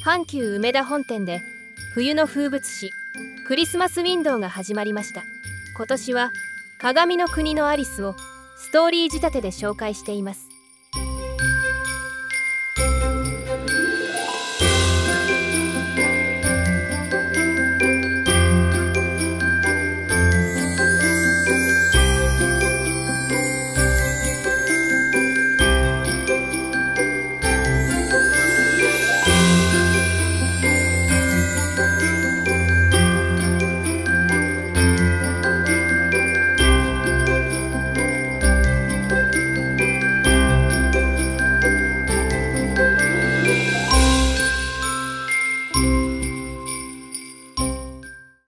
阪急梅田本店で冬の風物詩クリスマスウィンドウが始まりました。今年は鏡の国のアリスをストーリー仕立てで紹介しています。